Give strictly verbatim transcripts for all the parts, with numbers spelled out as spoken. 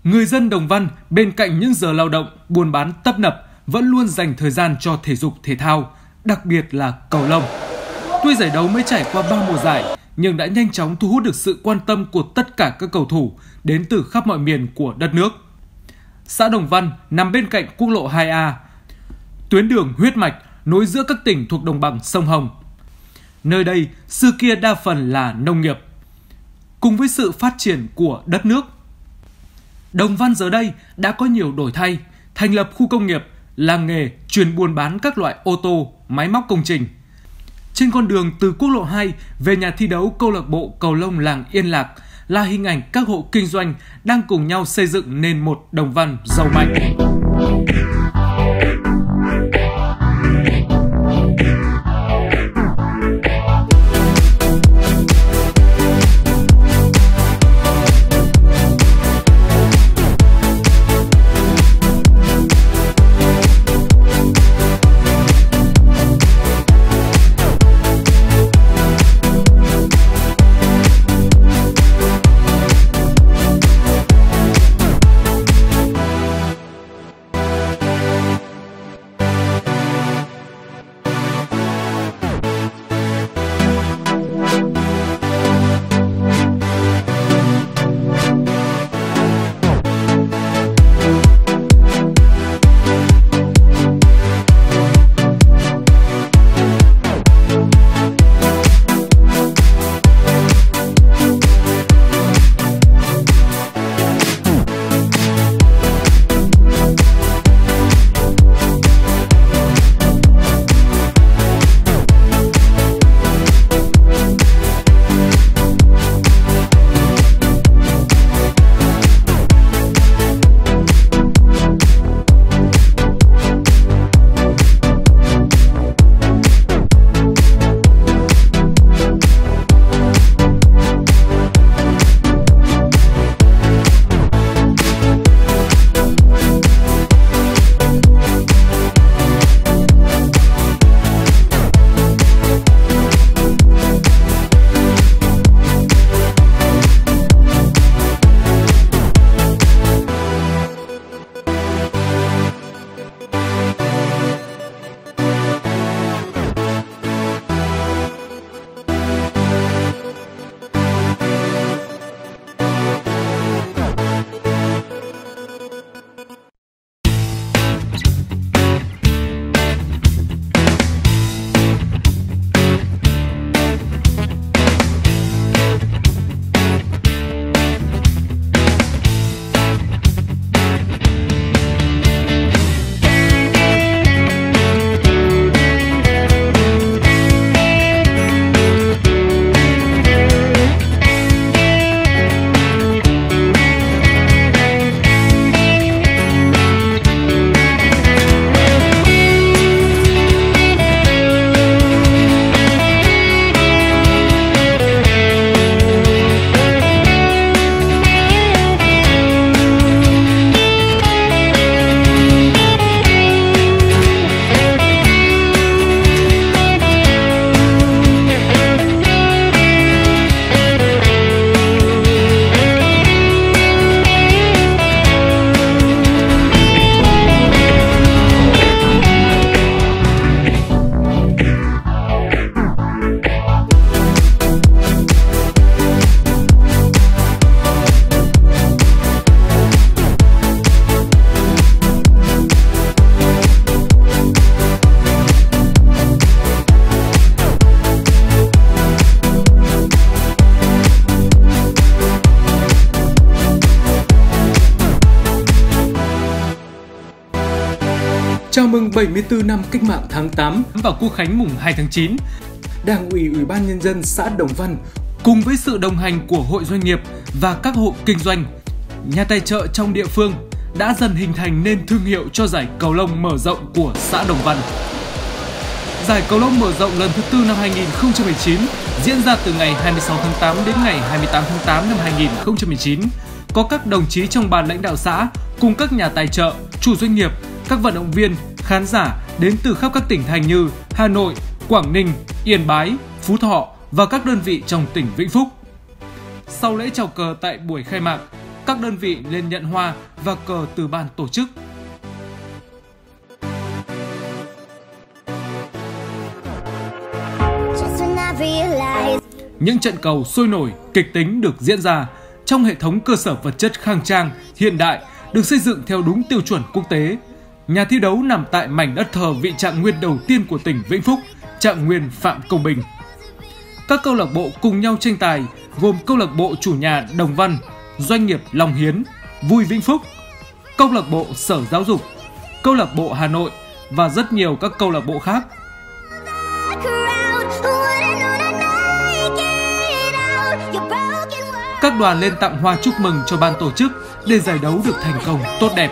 người dân Đồng Văn bên cạnh những giờ lao động, buôn bán tấp nập vẫn luôn dành thời gian cho thể dục thể thao, đặc biệt là cầu lông. Tuy giải đấu mới trải qua ba mùa giải, nhưng đã nhanh chóng thu hút được sự quan tâm của tất cả các cầu thủ đến từ khắp mọi miền của đất nước. Xã Đồng Văn nằm bên cạnh quốc lộ hai A, tuyến đường huyết mạch nối giữa các tỉnh thuộc đồng bằng sông Hồng. Nơi đây xưa kia đa phần là nông nghiệp. Cùng với sự phát triển của đất nước, Đồng Văn giờ đây đã có nhiều đổi thay, thành lập khu công nghiệp, làng nghề chuyên buôn bán các loại ô tô, máy móc công trình. Trên con đường từ quốc lộ hai về nhà thi đấu câu lạc bộ cầu lông làng Yên Lạc là hình ảnh các hộ kinh doanh đang cùng nhau xây dựng nên một Đồng Văn giàu mạnh. Chào mừng bảy mươi tư năm Cách mạng tháng tám và Quốc khánh mùng hai tháng chín. Đảng ủy Ủy ban Nhân dân xã Đồng Văn cùng với sự đồng hành của hội doanh nghiệp và các hộ kinh doanh, nhà tài trợ trong địa phương đã dần hình thành nên thương hiệu cho giải cầu lông mở rộng của xã Đồng Văn. Giải cầu lông mở rộng lần thứ tư năm hai nghìn không trăm mười chín diễn ra từ ngày hai mươi sáu tháng tám đến ngày hai mươi tám tháng tám năm hai nghìn không trăm mười chín. Có các đồng chí trong ban lãnh đạo xã cùng các nhà tài trợ, chủ doanh nghiệp, các vận động viên, khán giả đến từ khắp các tỉnh thành như Hà Nội, Quảng Ninh, Yên Bái, Phú Thọ và các đơn vị trong tỉnh Vĩnh Phúc. Sau lễ chào cờ tại buổi khai mạc, các đơn vị lên nhận hoa và cờ từ ban tổ chức. Những trận cầu sôi nổi, kịch tính được diễn ra trong hệ thống cơ sở vật chất khang trang, hiện đại, được xây dựng theo đúng tiêu chuẩn quốc tế. Nhà thi đấu nằm tại mảnh đất thờ vị trạng nguyên đầu tiên của tỉnh Vĩnh Phúc, trạng nguyên Phạm Công Bình. Các câu lạc bộ cùng nhau tranh tài gồm câu lạc bộ chủ nhà Đồng Văn, Doanh nghiệp Long Hiến, Vui Vĩnh Phúc, câu lạc bộ Sở Giáo dục, câu lạc bộ Hà Nội và rất nhiều các câu lạc bộ khác. Các đoàn lên tặng hoa chúc mừng cho ban tổ chức để giải đấu được thành công tốt đẹp.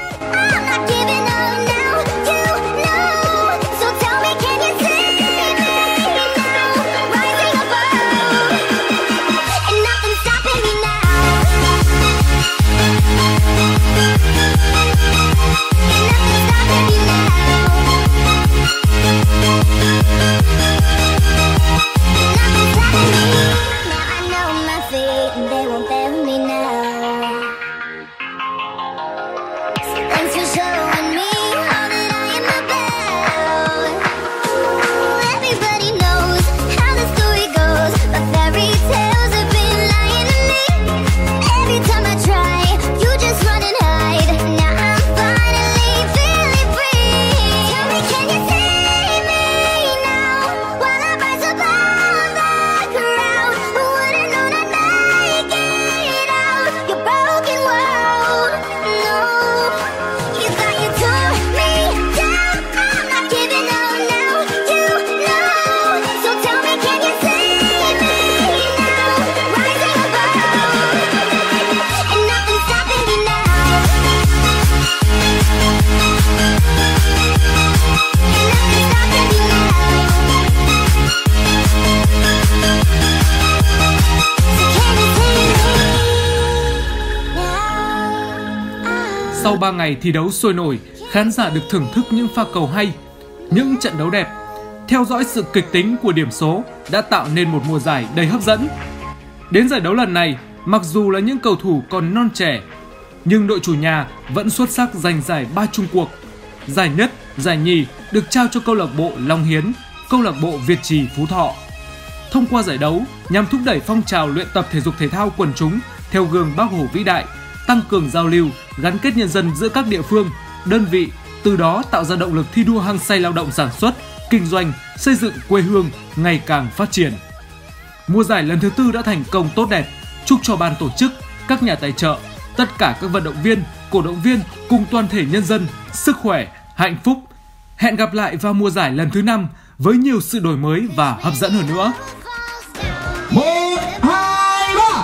Sau ba ngày thi đấu sôi nổi, khán giả được thưởng thức những pha cầu hay, những trận đấu đẹp. Theo dõi sự kịch tính của điểm số đã tạo nên một mùa giải đầy hấp dẫn. Đến giải đấu lần này, mặc dù là những cầu thủ còn non trẻ, nhưng đội chủ nhà vẫn xuất sắc giành giải ba chung cuộc. Giải nhất, giải nhì được trao cho câu lạc bộ Long Hiến, câu lạc bộ Việt Trì Phú Thọ. Thông qua giải đấu nhằm thúc đẩy phong trào luyện tập thể dục thể thao quần chúng theo gương Bác Hồ vĩ đại, tăng cường giao lưu, gắn kết nhân dân giữa các địa phương, đơn vị, từ đó tạo ra động lực thi đua hăng say lao động sản xuất, kinh doanh, xây dựng quê hương ngày càng phát triển. Mùa giải lần thứ tư đã thành công tốt đẹp. Chúc cho ban tổ chức, các nhà tài trợ, tất cả các vận động viên, cổ động viên cùng toàn thể nhân dân sức khỏe, hạnh phúc. Hẹn gặp lại vào mùa giải lần thứ năm với nhiều sự đổi mới và hấp dẫn hơn nữa. một, hai, ba.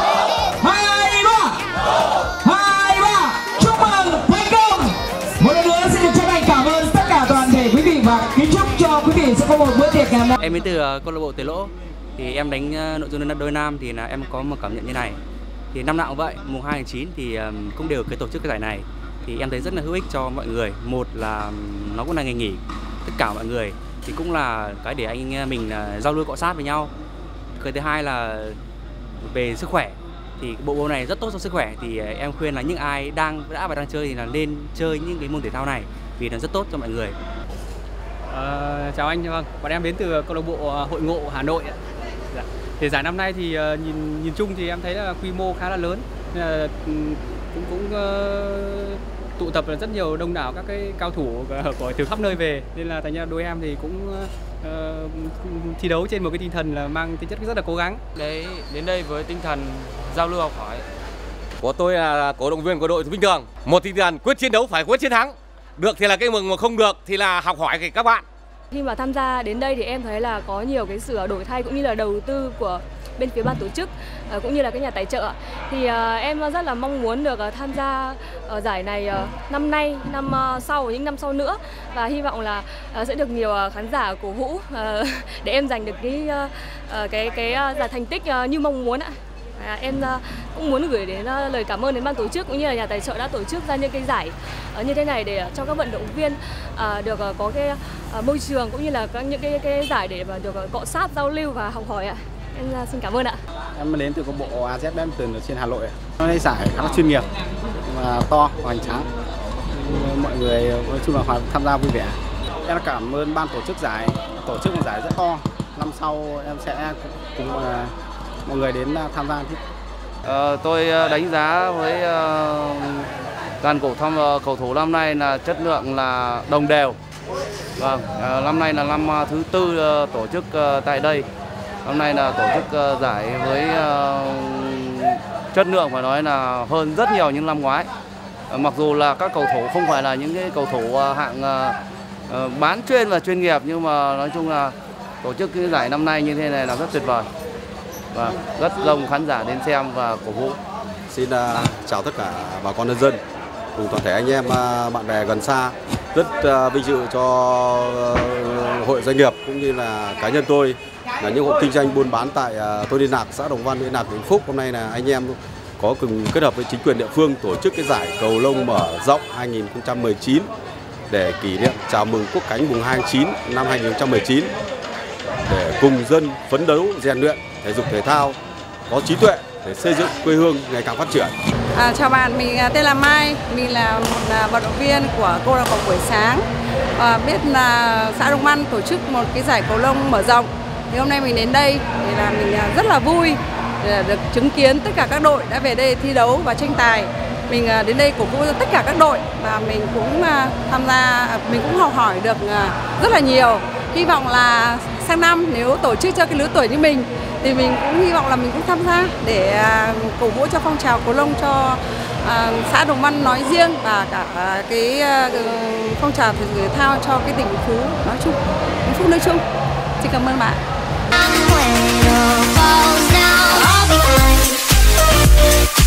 hai, ba. hai, ba. Chúc mừng thành công. Một lần nữa xin được chân thành cảm ơn tất cả toàn thể quý vị và kính chúc cho quý vị sẽ có một bữa tiệc ngày hôm nay. Em đến từ câu lạc bộ Tế Lỗ. Thì em đánh nội dung đơn đôi nam thì là em có một cảm nhận như này. Thì năm nào cũng vậy, mùng hai tháng chín thì cũng đều cái tổ chức cái giải này. Thì em thấy rất là hữu ích cho mọi người. Một là nó cũng là ngày nghỉ tất cả mọi người, thì cũng là cái để anh mình giao lưu cọ sát với nhau. Cái thứ hai là về sức khỏe, thì bộ môn này rất tốt cho sức khỏe. Thì em khuyên là những ai đang đã và đang chơi thì là nên chơi những cái môn thể thao này vì nó rất tốt cho mọi người. À, chào anh, vâng, bọn em đến từ câu lạc bộ Hội Ngộ Hà Nội. Dạ. Thì giải năm nay thì uh, nhìn nhìn chung thì em thấy là quy mô khá là lớn, nên là, um, cũng cũng uh, tụ tập là rất nhiều đông đảo các cái cao thủ của từ khắp nơi về, nên là thành ra đôi em thì cũng uh, thi đấu trên một cái tinh thần là mang tính chất rất là cố gắng. Đấy, đến đây với tinh thần giao lưu học hỏi. Của tôi là cổ động viên của đội Vinh Tường, một tinh thần quyết chiến đấu phải quyết chiến thắng. Được thì là cái mừng, mà không được thì là học hỏi thì các bạn. Khi mà tham gia đến đây thì em thấy là có nhiều cái sự đổi thay cũng như là đầu tư của bên phía ban tổ chức cũng như là các nhà tài trợ. Thì em rất là mong muốn được tham gia ở giải này năm nay, năm sau và những năm sau nữa, và hy vọng là sẽ được nhiều khán giả cổ vũ để em giành được cái cái cái giải thành tích như mong muốn ạ. À, em uh, cũng muốn gửi đến uh, lời cảm ơn đến ban tổ chức cũng như là nhà tài trợ đã tổ chức ra những cái giải uh, như thế này để uh, cho các vận động viên uh, được uh, có cái uh, môi trường cũng như là các những cái cái giải để mà được uh, cọ sát, giao lưu và học hỏi ạ. Em xin cảm ơn ạ. Em đến từ câu bộ a zét Badminton ở trên Hà Nội. Hôm nay giải khá là chuyên nghiệp và to, hoành tráng. Mọi người nói chung là tham gia vui vẻ. Em cảm ơn ban tổ chức giải, tổ chức một giải rất to. Năm sau em sẽ cùng mọi người đến tham gia tiếp. Ờ, tôi đánh giá với uh, dàn cổ thăm uh, cầu thủ năm nay là chất lượng là đồng đều. Vâng, uh, năm nay là năm thứ tư uh, tổ chức uh, tại đây. Năm nay là tổ chức uh, giải với uh, chất lượng phải nói là hơn rất nhiều những năm ngoái. Uh, mặc dù là các cầu thủ không phải là những cái cầu thủ uh, hạng uh, uh, bán chuyên và chuyên nghiệp, nhưng mà nói chung là tổ chức cái giải năm nay như thế này là rất tuyệt vời. Và rất đông khán giả đến xem và cổ vũ. Xin uh, chào tất cả bà con nhân dân cùng toàn thể anh em uh, bạn bè gần xa. Rất uh, vinh dự cho uh, hội doanh nghiệp cũng như là cá nhân tôi là những hộ kinh doanh buôn bán tại uh, Thôn Yên Lạc, xã Đồng Văn, huyện Lạc, Vĩnh Phúc. Hôm nay là anh em có cùng kết hợp với chính quyền địa phương tổ chức cái giải cầu lông mở rộng hai nghìn không trăm mười chín để kỷ niệm chào mừng Quốc khánh mùng hai tháng chín năm hai nghìn không trăm mười chín, để cùng dân phấn đấu rèn luyện thể dục thể thao có trí tuệ để xây dựng quê hương ngày càng phát triển. À, chào bạn, mình tên là Mai, mình là một vận động viên của câu lạc bộ buổi sáng. À, biết là xã Đồng Văn tổ chức một cái giải cầu lông mở rộng, thì hôm nay mình đến đây thì là mình rất là vui để được chứng kiến tất cả các đội đã về đây thi đấu và tranh tài. Mình đến đây cổ vũ tất cả các đội và mình cũng tham gia, mình cũng học hỏi được rất là nhiều. Hy vọng là sang năm nếu tổ chức cho cái lứa tuổi như mình thì mình cũng hy vọng là mình cũng tham gia để cổ vũ cho phong trào cầu lông cho uh, xã Đồng Văn nói riêng và cả uh, cái uh, phong trào thể dục thể thao cho cái tỉnh Phú nói chung, Vĩnh Phúc nói chung. Xin cảm ơn bạn.